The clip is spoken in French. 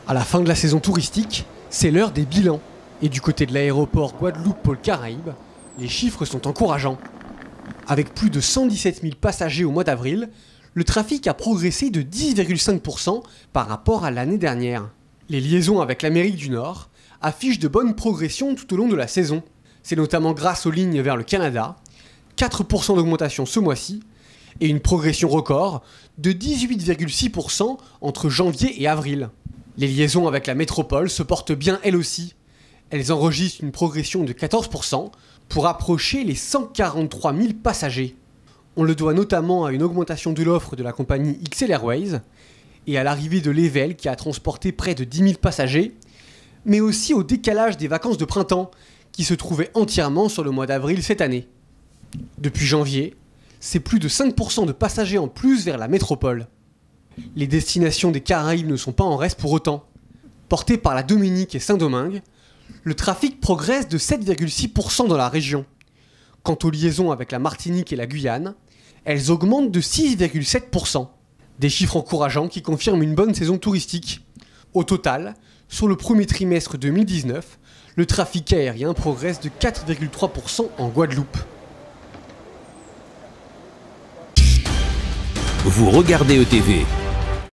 À la fin de la saison touristique, c'est l'heure des bilans. Et du côté de l'aéroport Guadeloupe-Pôle-Caraïbes, les chiffres sont encourageants. Avec plus de 117 000 passagers au mois d'avril, le trafic a progressé de 10,5% par rapport à l'année dernière. Les liaisons avec l'Amérique du Nord affichent de bonnes progressions tout au long de la saison. C'est notamment grâce aux lignes vers le Canada, 4% d'augmentation ce mois-ci, et une progression record de 18,6% entre janvier et avril. Les liaisons avec la métropole se portent bien elles aussi. Elles enregistrent une progression de 14% pour approcher les 143 000 passagers. On le doit notamment à une augmentation de l'offre de la compagnie XL Airways et à l'arrivée de l'Evel qui a transporté près de 10 000 passagers, mais aussi au décalage des vacances de printemps qui se trouvaient entièrement sur le mois d'avril cette année. Depuis janvier, c'est plus de 5% de passagers en plus vers la métropole. Les destinations des Caraïbes ne sont pas en reste pour autant. Portées par la Dominique et Saint-Domingue, le trafic progresse de 7,6% dans la région. Quant aux liaisons avec la Martinique et la Guyane, elles augmentent de 6,7%. Des chiffres encourageants qui confirment une bonne saison touristique. Au total, sur le premier trimestre 2019, le trafic aérien progresse de 4,3% en Guadeloupe. Vous regardez ETV.